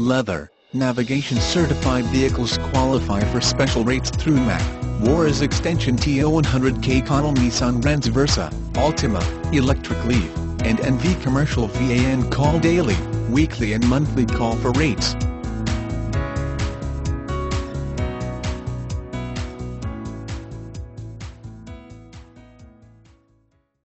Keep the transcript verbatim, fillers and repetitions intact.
Leather, navigation certified vehicles qualify for special rates through M A C, Warez Extension T O one hundred K Connell Nissan Renz Versa, Altima, Electric Leaf, and N V Commercial V A N. Call daily, weekly and monthly call for rates.